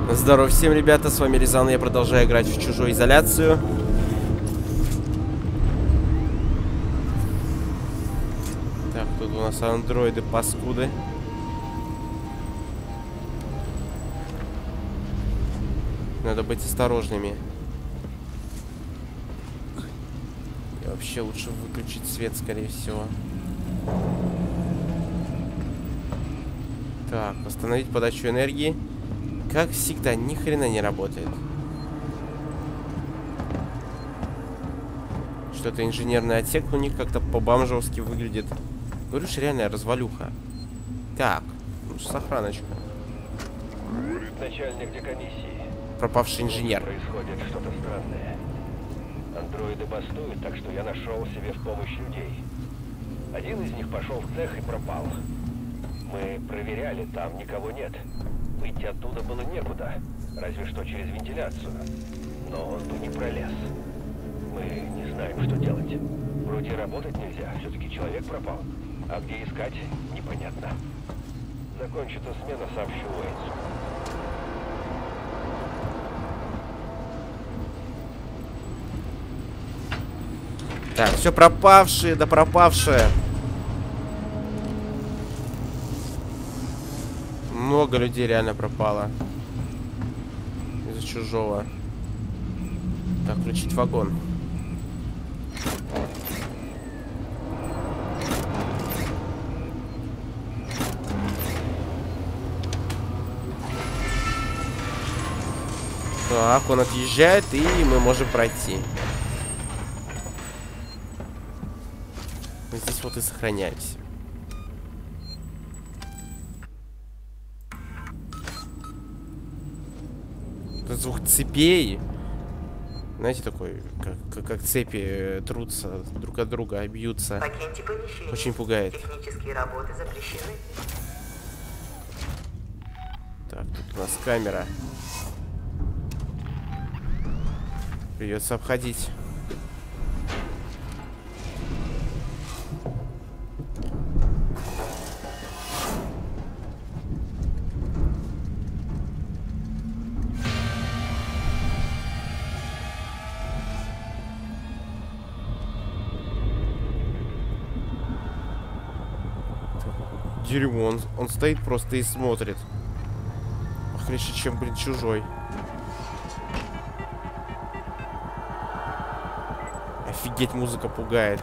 Здорово всем, ребята, с вами Рязан, я продолжаю играть в Чужую изоляцию. Так, тут у нас андроиды-паскуды. Надо быть осторожными. И вообще лучше выключить свет, скорее всего. Так, остановить подачу энергии. Как всегда, ни хрена не работает. Что-то инженерный отсек у них как-то по-бомжовски выглядит. Говорю же, реальная развалюха. Так, ну, сохраночка. Начальник декомиссии. Пропавший инженер. Происходит что-то странное. Андроиды бастуют, так что я нашел себе в помощь людей. Один из них пошел в цех и пропал. Мы проверяли, там никого нет. Выйти оттуда было некуда, разве что через вентиляцию. Но он бы не пролез. Мы не знаем, что делать. Вроде работать нельзя, все-таки человек пропал. А где искать, непонятно. Закончится смена, сообщу Уэйнсу. Так, все пропавшие, да пропавшие. Много людей реально пропало. Из-за чужого. Так, включить вагон. Так, он отъезжает, и мы можем пройти. Здесь вот и сохраняемся. Тут звук цепей. Знаете, такой, как цепи трутся друг от друга, бьются. Очень пугает. Технические работы запрещены. Так, тут у нас камера. Придется обходить. Дерьмо, он стоит просто и смотрит. Похлеще, чем, блин, чужой. Офигеть, музыка пугает.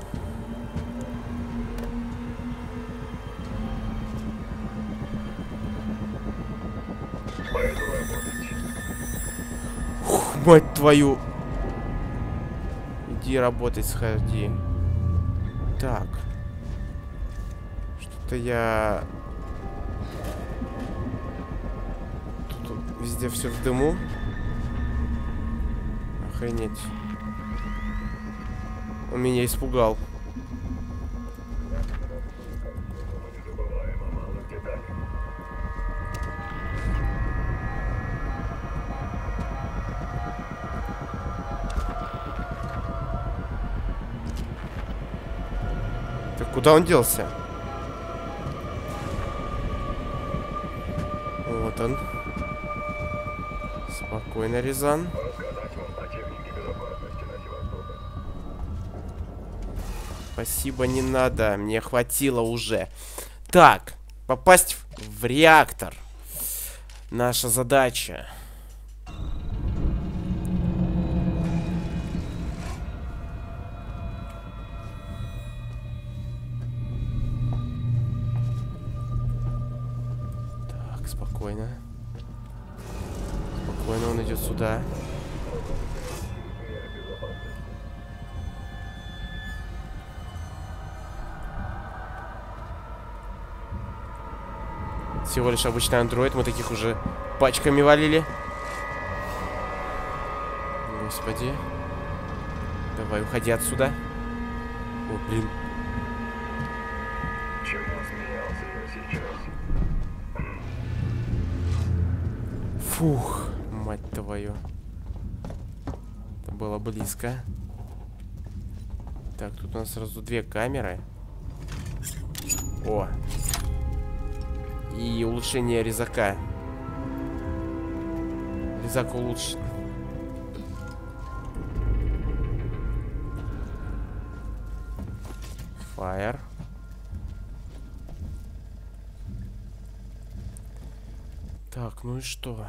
Ух, мать твою. Иди работать, сходи. Так. Что-то я... Тут везде все в дыму. Охренеть. Он меня испугал. Так куда он делся? Вот он. Спокойно, Рязан. Спасибо, не надо. Мне хватило уже. Так, попасть в реактор. Наша задача. Так, спокойно. Спокойно, он идет сюда. Всего лишь обычный андроид. Мы таких уже пачками валили. Господи. Давай, уходи отсюда. О, блин. Фух, мать твою. Это было близко. Так, тут у нас сразу две камеры. О. И улучшение резака. Рюкзак улучшен. Фаер. Так, ну и что?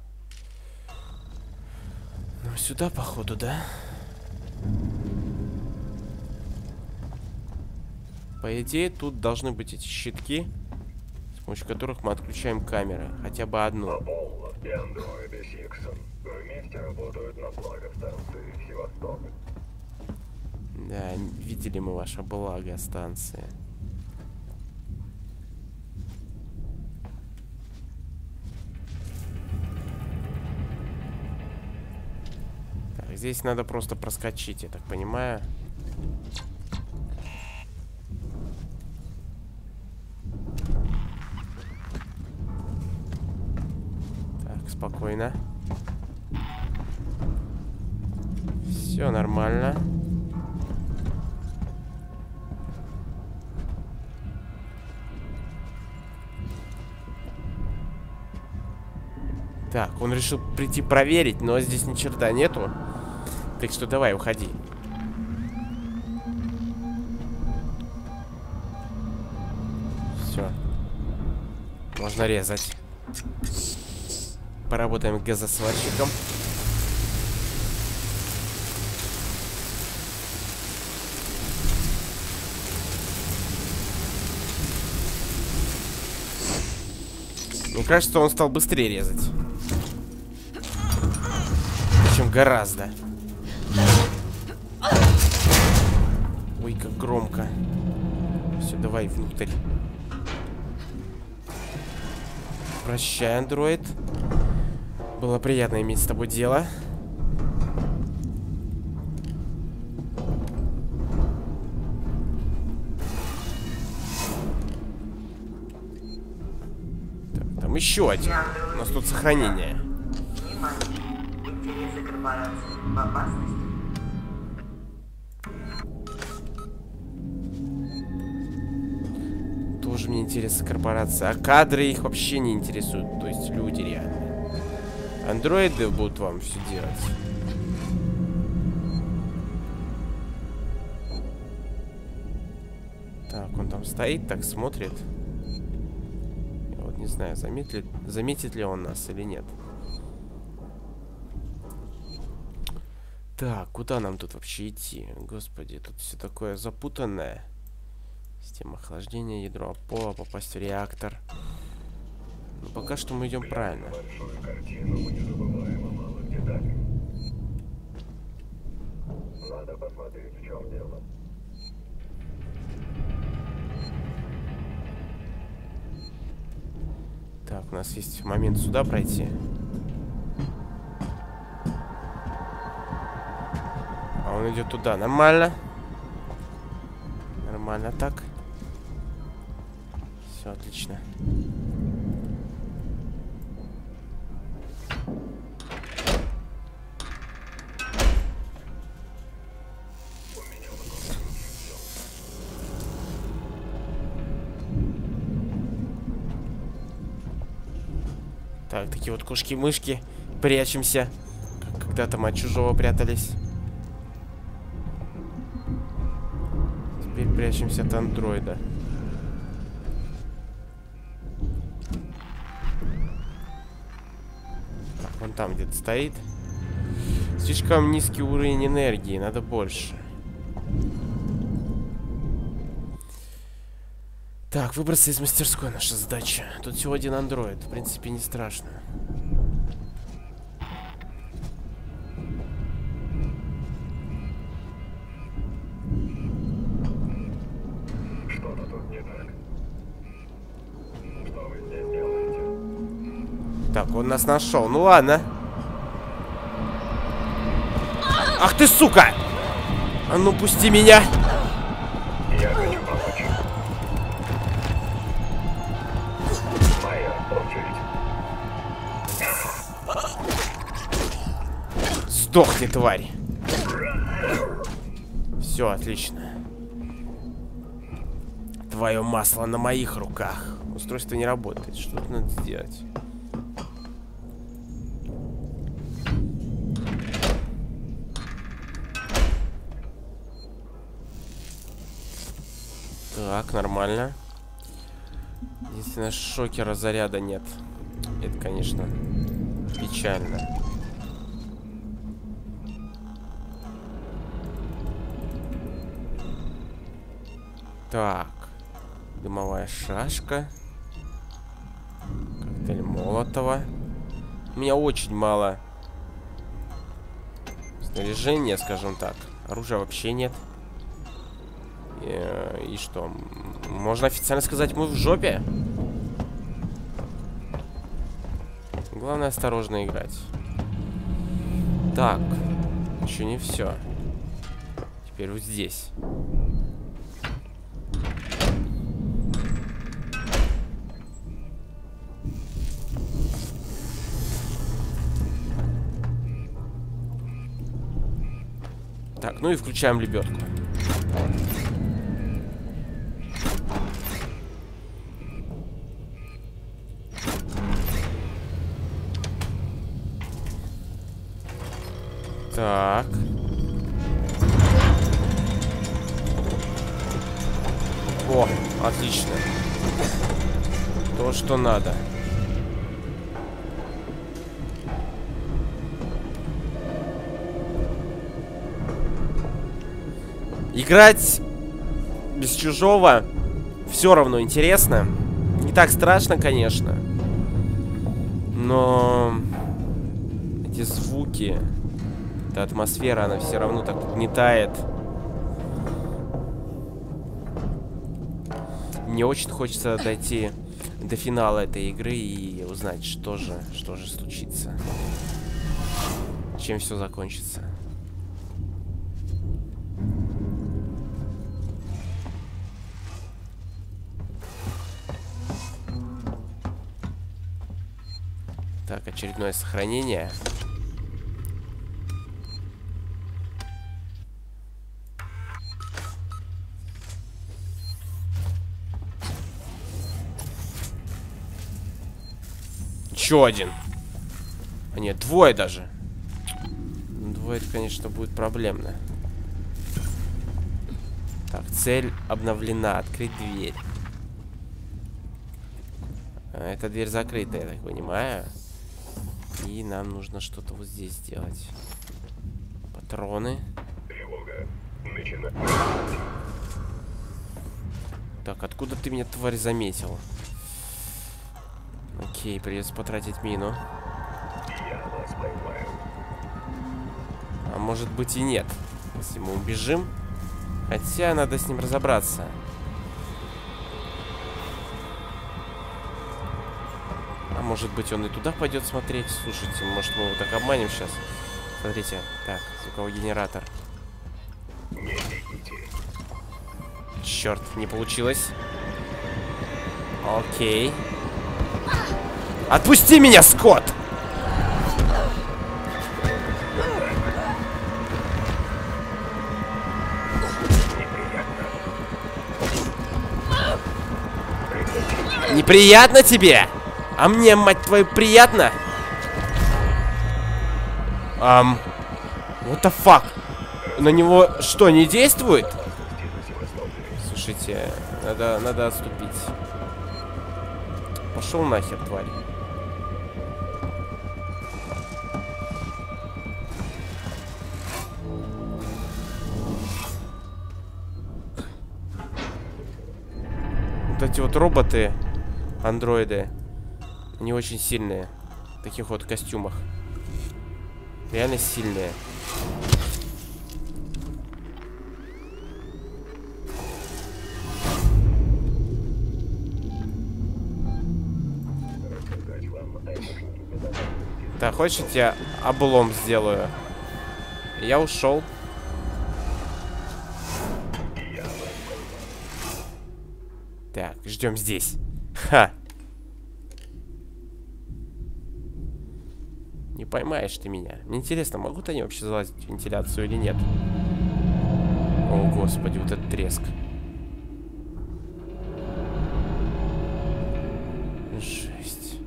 Ну, сюда, походу, да? По идее, тут должны быть эти щитки, с помощью которых мы отключаем камеры. Хотя бы одну. Аполло и андроиды Сиксон вместе работают на благо станции Севастополь. Да, видели мы ваше благо станции. Так, здесь надо просто проскочить, я так понимаю. Так, спокойно. Все нормально. Так, он решил прийти проверить, но здесь ни черта нету. Так что давай, уходи. Все. Можно резать. Поработаем газосварщиком. Мне кажется, он стал быстрее резать. Причем гораздо. Ой, как громко. Все, давай внутрь. Прощай, андроид. Было приятно иметь с тобой дело. Так, там еще один. У нас тут сохранение. Внимание. Интересы корпорации в опасности. Тоже мне интересы корпорации. А кадры их вообще не интересуют. То есть люди реально. Андроиды будут вам все делать. Так, он там стоит, так смотрит. Я вот не знаю, заметит ли он нас или нет. Так, куда нам тут вообще идти? Господи, тут все такое запутанное. Система охлаждения, ядро Аполло, попасть в реактор. Но пока что мы идем правильно. Большую картину мы не забываем о малых деталях. Надо посмотреть, в чем дело. Так, у нас есть момент сюда пройти. А он идет туда. Нормально. Нормально так. Все отлично. Так, такие вот кошки-мышки. Прячемся. Как когда-то мы от чужого прятались. Теперь прячемся от андроида. Так, вон там где-то стоит. Слишком низкий уровень энергии. Надо больше. Так, выбраться из мастерской наша задача. Тут всего один андроид. В принципе, не страшно. Что-то тут не так. Что вы здесь делаете? Так, он нас нашел. Ну ладно. Ах ты, сука! А ну, пусти меня! Я хочу помочь. Моя очередь. Сдохни, тварь! Все, отлично. Твое масло на моих руках. Устройство не работает. Что тут надо сделать? Так, нормально. Единственное, шокера заряда нет. Это, конечно, печально. Так. Дымовая шашка. Коктейль Молотова. У меня очень мало снаряжения, скажем так. Оружия вообще нет. И что? Можно официально сказать, мы в жопе? Главное, осторожно играть. Так. Еще не все. Теперь вот здесь. Так, ну и включаем лебедку. Так. О, отлично. То, что надо. Играть без чужого все равно интересно. Не так страшно, конечно. Но эти звуки, эта атмосфера, она все равно так угнетает. Мне очень хочется дойти до финала этой игры и узнать, что же случится. Чем все закончится. Так, очередное сохранение. Еще один. А нет, двое даже. Двое, это, конечно, будет проблемно. Так, цель обновлена. Открыть дверь. Эта дверь закрыта, я так понимаю. И нам нужно что-то вот здесь сделать. Патроны. Тревога. Начинай. Так, откуда ты меня, тварь, заметил? Окей, придется потратить мину. Я вас поймаю. А может быть и нет. Если мы убежим. Хотя надо с ним разобраться. А может быть он и туда пойдет смотреть. Слушайте, может мы его так обманем сейчас. Смотрите. Так, звуковой генератор. Не бегите. Черт, не получилось. Окей. Отпусти меня, Скотт! Неприятно тебе? А мне, мать твою, приятно? What the fuck? На него что, не действует? Слушайте, надо отступить. Пошел нахер, тварь. Вот эти вот роботы, андроиды, они очень сильные. В таких вот костюмах. Реально сильные. Так, хочешь, я тебе облом сделаю? Я ушел. Так, ждем здесь. Ха. Не поймаешь ты меня. Мне интересно, могут они вообще залазить в вентиляцию или нет? О, господи, вот этот треск. Жесть.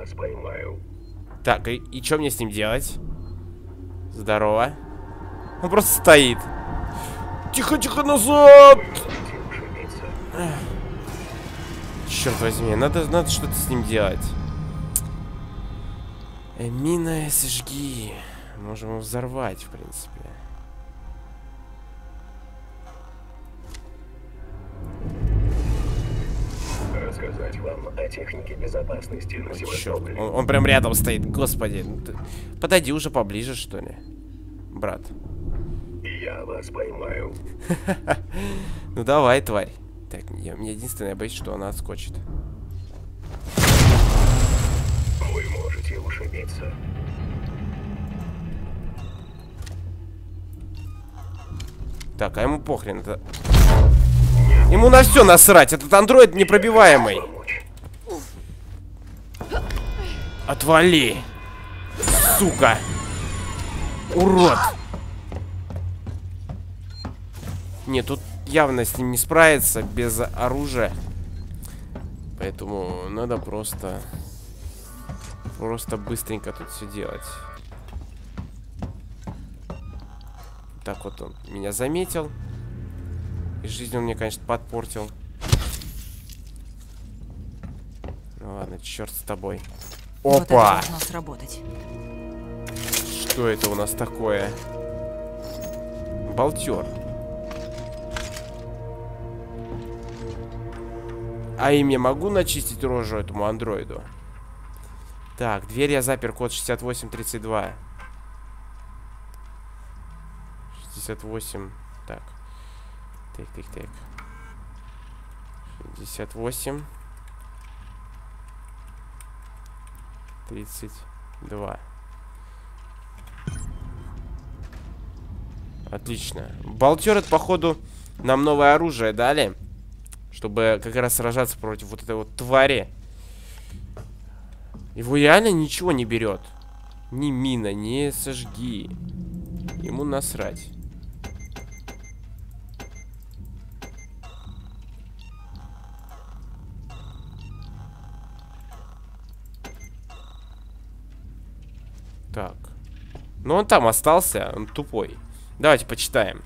вас поймаю. Так, и что мне с ним делать? Здорово. Он просто стоит. Тихо, тихо, назад! Черт возьми, надо что-то с ним делать. Мина SHG. Можем его взорвать, в принципе. Рассказать вам о технике безопасности на Черт, Севастополе. он прям рядом стоит, господи. Ну подойди уже поближе, что ли, брат. Я вас поймаю. Ну давай, тварь. Так, мне единственное, я боюсь, что она отскочит. Вы можете ушибиться. Так, а ему похрен это. Ему на все насрать, этот андроид непробиваемый. Отвали, сука. Урод. Нет, тут явно с ним не справиться без оружия. Поэтому надо просто быстренько тут все делать. Так вот он меня заметил. И жизнь он мне, конечно, подпортил. Ну ладно, черт с тобой. Вот это Опа! должно сработать. Что это у нас такое? Балтер. А им я могу начистить рожу этому андроиду? Так, дверь я запер, код 6832. 68. Так. Так. 68. 32. Отлично. Балтер, это, походу, нам новое оружие дали. Чтобы как раз сражаться против вот этой вот твари. Его реально ничего не берет. Ни мина, ни сожги. Ему насрать. Так. Ну он там остался, он тупой. Давайте почитаем.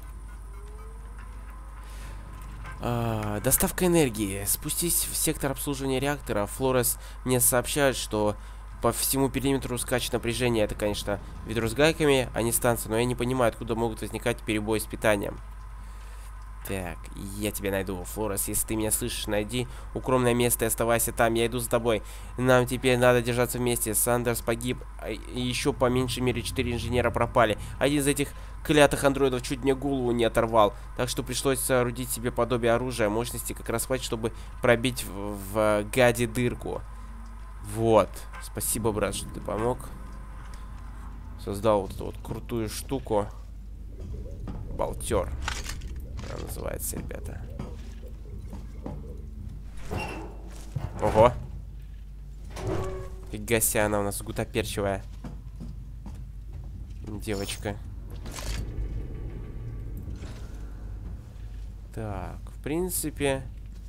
Доставка энергии. Спустись в сектор обслуживания реактора. Флорес мне сообщает, что по всему периметру скачет напряжение. Это, конечно, ведро с гайками, а не станция. Но я не понимаю, откуда могут возникать перебои с питанием. Так, я тебя найду, Флорес. Если ты меня слышишь, найди укромное место и оставайся там. Я иду за тобой. Нам теперь надо держаться вместе. Сандерс погиб, и еще по меньшей мере 4 инженера пропали. Один из этих клятых андроидов чуть мне голову не оторвал. Так что пришлось соорудить себе подобие оружия. Мощности как раз хватит, чтобы пробить в гаде дырку. Вот. Спасибо, брат, что ты помог. Создал вот эту вот крутую штуку. Балтер. Она называется, ребята. Ого. Фига себе, она у нас гутоперчивая. Девочка. Так, в принципе...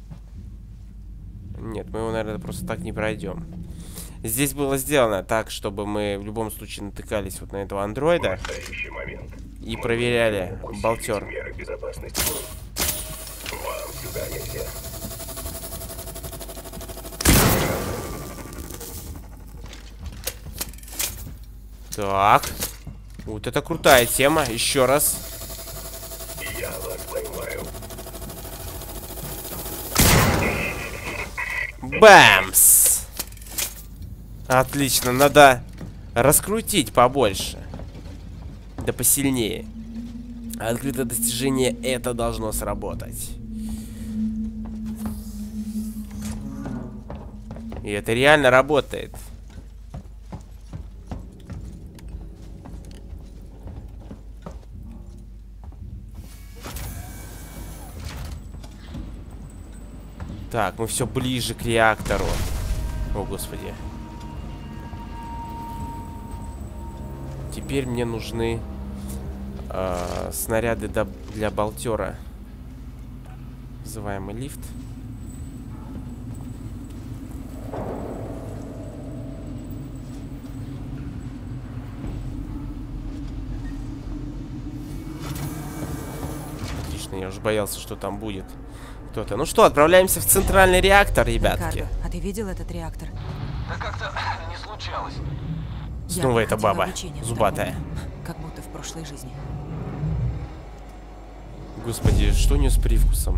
Нет, мы его, наверное, просто так не пройдем. Здесь было сделано так, чтобы мы в любом случае натыкались вот на этого андроида. И проверяли Балтер. Так. Вот это крутая тема. Еще раз. Я вас поймаю. Бэмс! Отлично, надо раскрутить побольше. Да посильнее. Открытое достижение, это должно сработать. И это реально работает. Так, мы все ближе к реактору. О, господи. Теперь мне нужны снаряды для Балтера. Вызываемый лифт. Я уже боялся, что там будет кто-то. Ну что, отправляемся в центральный реактор, ребятки. Рикардо, а ты видел этот реактор? Да как-то не случалось. Снова Я эта проходила баба, обучение в зубатая. Тормоне, как будто в прошлой жизни. Господи, что у нее с привкусом?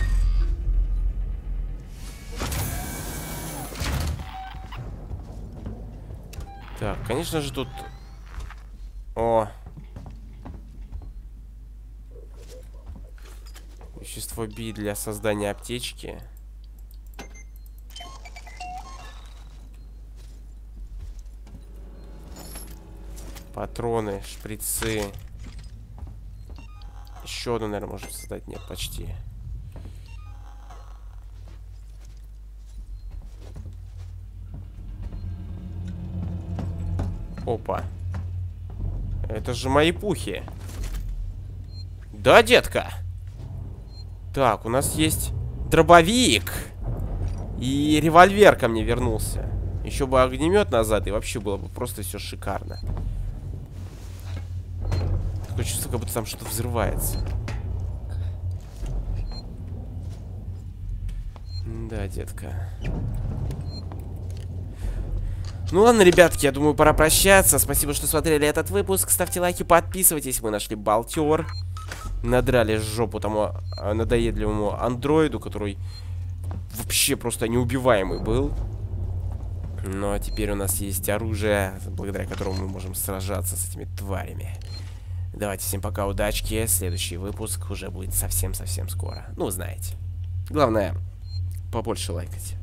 Так, конечно же тут... О! Вещество Би для создания аптечки. Патроны, шприцы. Еще одну, наверное, можем создать. Нет, почти. Опа. Это же мои пухи. Да, детка? Так, у нас есть дробовик. И револьвер ко мне вернулся. Еще бы огнемет назад, и вообще было бы просто все шикарно. Такое чувство, как будто там что-то взрывается. Да, детка. Ну ладно, ребятки, я думаю, пора прощаться. Спасибо, что смотрели этот выпуск. Ставьте лайки, подписывайтесь. Мы нашли болтер. Надрали жопу тому надоедливому андроиду, который вообще просто неубиваемый был. Но теперь у нас есть оружие, благодаря которому мы можем сражаться с этими тварями. Давайте, всем пока, удачки. Следующий выпуск уже будет совсем-совсем скоро. Ну, знаете. Главное, побольше лайкать.